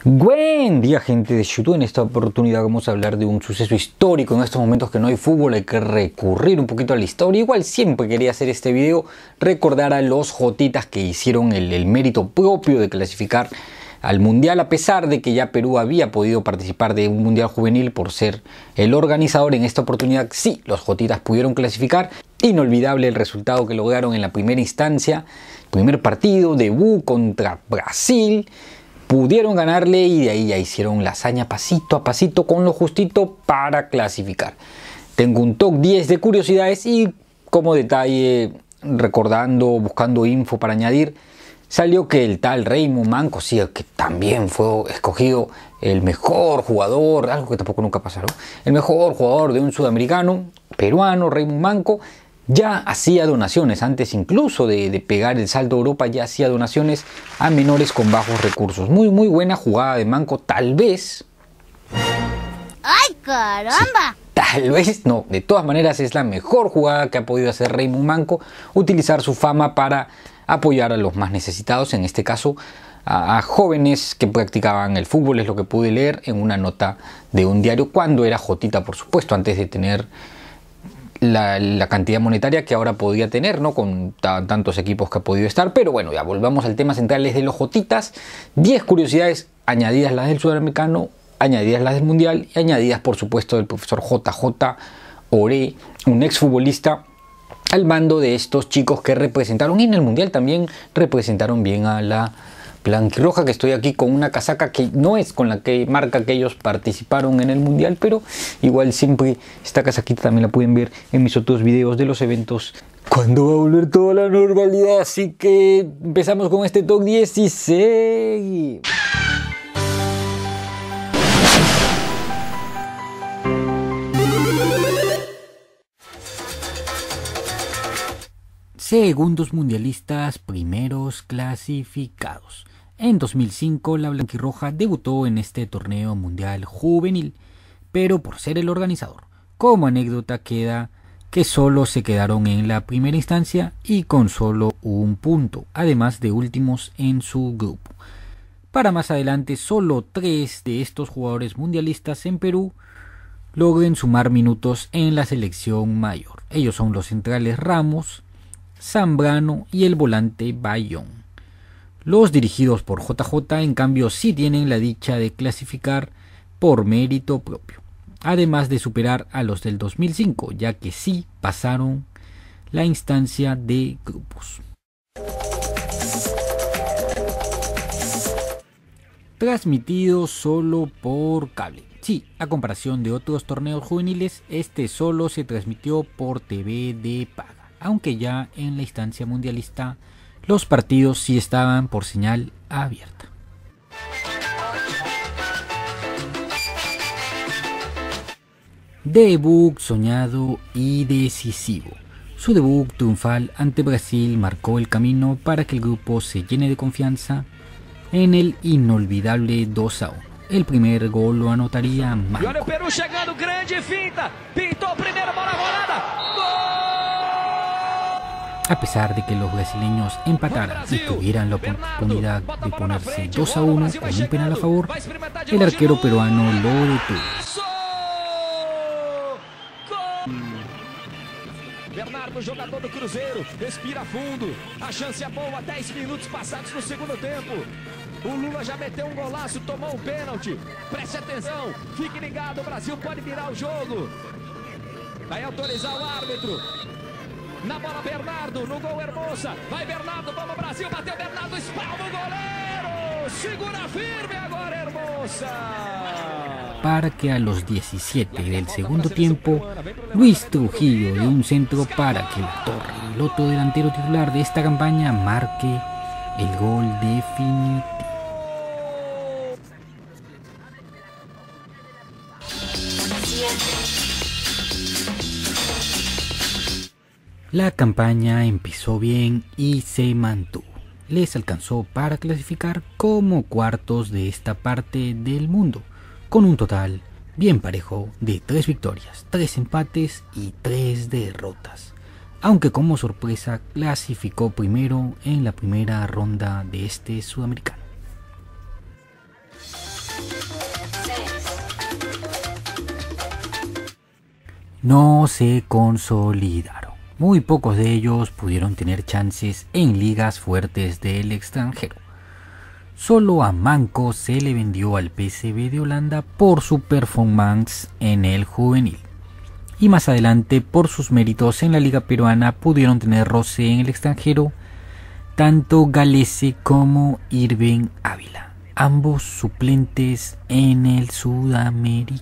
Buen día, gente de YouTube. En esta oportunidad vamos a hablar de un suceso histórico. En estos momentos que no hay fútbol hay que recurrir un poquito a la historia. Igual siempre quería hacer este video, recordar a los jotitas que hicieron el mérito propio de clasificar al mundial, a pesar de que ya Perú había podido participar de un mundial juvenil por ser el organizador. En esta oportunidad sí, los jotitas pudieron clasificar. Inolvidable el resultado que lograron en la primera instancia, primer partido, debut contra Brasil. Pudieron ganarle y de ahí ya hicieron la hazaña pasito a pasito con lo justito para clasificar. Tengo un top 10 de curiosidades y como detalle, recordando, buscando info para añadir, salió que el tal Raymond Manco, sí, que también fue escogido el mejor jugador, algo que tampoco nunca pasaron, el mejor jugador de un sudamericano, peruano, Raymond Manco, ya hacía donaciones, antes incluso de pegar el salto a Europa, ya hacía donaciones a menores con bajos recursos. Muy buena jugada de Manco, tal vez. ¡Ay, caramba! Sí, tal vez no, de todas maneras es la mejor jugada que ha podido hacer Raymond Manco, utilizar su fama para apoyar a los más necesitados, en este caso a jóvenes que practicaban el fútbol, es lo que pude leer en una nota de un diario cuando era jotita, por supuesto, antes de tener la cantidad monetaria que ahora podía tener, ¿no? Con tantos equipos que ha podido estar. Pero bueno, ya volvamos al tema central de los jotitas. 10 curiosidades añadidas, las del sudamericano, añadidas las del mundial y añadidas por supuesto del profesor JJ Oré, un exfutbolista al mando de estos chicos que representaron, y en el mundial también representaron bien a la blanquirroja, que estoy aquí con una casaca que no es con la que marca que ellos participaron en el mundial, pero igual siempre esta casaquita también la pueden ver en mis otros videos de los eventos cuando va a volver toda la normalidad. Así que empezamos con este top 16. Segundos mundialistas, primeros clasificados. En 2005 la blanquirroja debutó en este torneo mundial juvenil, pero por ser el organizador. Como anécdota queda que solo se quedaron en la primera instancia y con solo un punto, además de últimos en su grupo. Para más adelante, solo 3 de estos jugadores mundialistas en Perú logren sumar minutos en la selección mayor. Ellos son los centrales Ramos, Zambrano y el volante Bayón. Los dirigidos por JJ, en cambio, sí tienen la dicha de clasificar por mérito propio, además de superar a los del 2005, ya que sí pasaron la instancia de grupos. Transmitido solo por cable. Sí, a comparación de otros torneos juveniles, este solo se transmitió por TV de paga, aunque ya en la instancia mundialista los partidos sí estaban por señal abierta. Debut soñado y decisivo. Su debut triunfal ante Brasil marcó el camino para que el grupo se llene de confianza en el inolvidable 2-1. El primer gol lo anotaría Manco. E olha o Peru chegando, grande finta, pintou primeiro, bola rolada, gol! A pesar de que los brasileños empataran y tuvieran la oportunidad de ponerse 2-1 con un penal a favor, el arquero peruano lo detuvo. Bernardo, jogador do Cruzeiro, respira fundo, a chance é boa, 10 minutos passados no segundo tempo. O Lula já meteu golaço, tomou pênalti. Preste atenção, fique ligado, o Brasil pode virar o jogo. Vai autorizar o árbitro. Na bola Bernardo, no gol Hermosa. Vai Bernardo, vamos Brasil, bateu Bernardo, espalma o goleiro. Segura firme agora Hermosa. Para que a los 17 del segundo tiempo, Luis Trujillo de un centro para que la Torre, el otro delantero titular de esta campaña, marque el gol definitivo. La campaña empezó bien y se mantuvo. Les alcanzó para clasificar como cuartos de esta parte del mundo, con un total bien parejo de 3 victorias, 3 empates y 3 derrotas. Aunque como sorpresa clasificó primero en la primera ronda de este sudamericano. no se consolidaron. Muy pocos de ellos pudieron tener chances en ligas fuertes del extranjero. Solo a Manco se le vendió al PSV de Holanda por su performance en el juvenil. Y más adelante, por sus méritos en la liga peruana, pudieron tener roce en el extranjero tanto Galese como Irving Ávila, ambos suplentes en el sudamericano.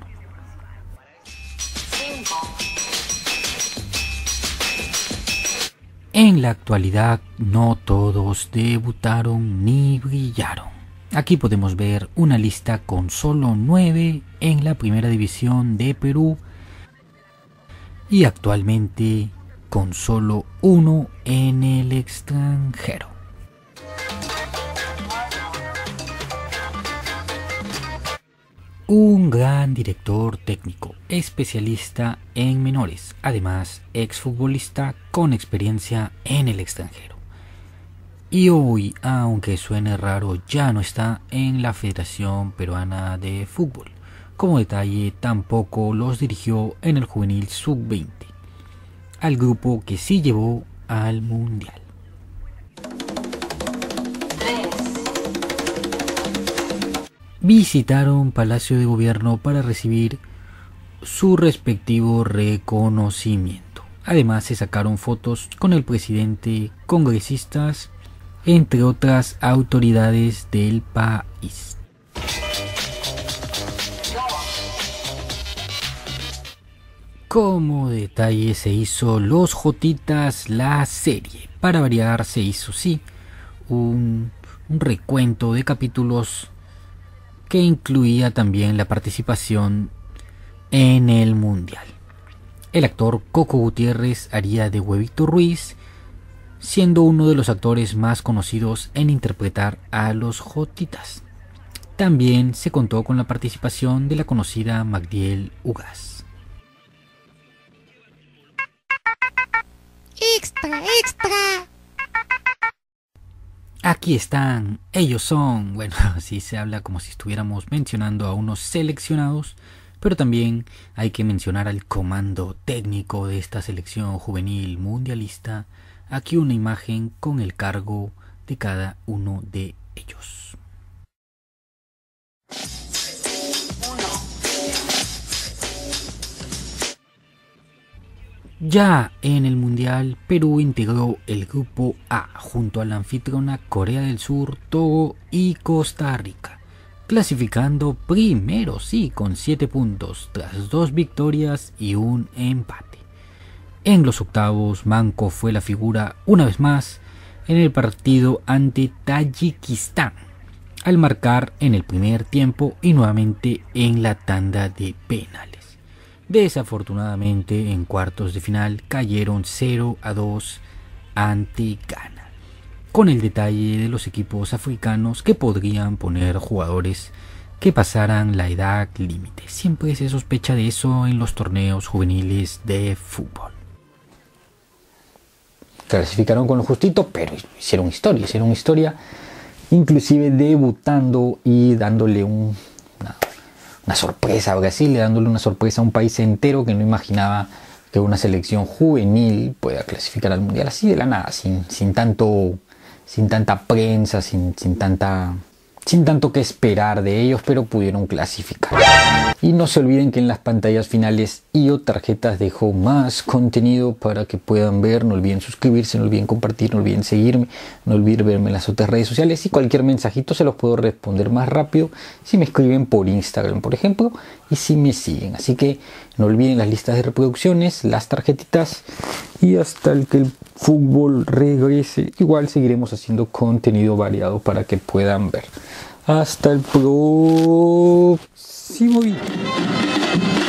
En la actualidad no todos debutaron ni brillaron. Aquí podemos ver una lista con solo 9 en la primera división de Perú y actualmente con solo 1 en el extranjero. Un gran director técnico, especialista en menores, además exfutbolista con experiencia en el extranjero. Y hoy, aunque suene raro, ya no está en la Federación Peruana de Fútbol. Como detalle, tampoco los dirigió en el juvenil sub-20, al grupo que sí llevó al Mundial. Visitaron Palacio de Gobierno para recibir su respectivo reconocimiento. Además se sacaron fotos con el presidente, congresistas, entre otras autoridades del país. Como detalle se hizo Los Jotitas la serie. Para variar se hizo sí un recuento de capítulos que incluía también la participación en el Mundial. El actor Coco Gutiérrez haría de Huevito Ruiz, siendo uno de los actores más conocidos en interpretar a los Jotitas. También se contó con la participación de la conocida Magdiel Ugaz. ¡Extra, extra! Aquí están, ellos son, bueno, así se habla como si estuviéramos mencionando a unos seleccionados, pero también hay que mencionar al comando técnico de esta selección juvenil mundialista. Aquí una imagen con el cargo de cada uno de ellos. Ya en el Mundial, Perú integró el grupo A junto a la anfitriona Corea del Sur, Togo y Costa Rica, clasificando primero sí con 7 puntos tras 2 victorias y un empate. En los octavos, Manco fue la figura una vez más en el partido ante Tayikistán, al marcar en el primer tiempo y nuevamente en la tanda de penales. Desafortunadamente, en cuartos de final cayeron 0-2 ante Ghana, con el detalle de los equipos africanos que podrían poner jugadores que pasaran la edad límite. Siempre se sospecha de eso en los torneos juveniles de fútbol. Clasificaron con lo justito, pero hicieron historia, inclusive debutando y dándole una sorpresa a Brasil, dándole una sorpresa a un país entero que no imaginaba que una selección juvenil pueda clasificar al Mundial así de la nada, sin tanta prensa, sin tanto que esperar de ellos, pero pudieron clasificar. Y no se olviden que en las pantallas finales IO Tarjetas dejo más contenido para que puedan ver. No olviden suscribirse, no olviden compartir, no olviden seguirme, no olviden verme en las otras redes sociales, y cualquier mensajito se los puedo responder más rápido si me escriben por Instagram, por ejemplo, y si me siguen. Así que no olviden las listas de reproducciones, las tarjetitas, y hasta el que el fútbol regrese, igual seguiremos haciendo contenido variado para que puedan ver. Hasta el próximo video.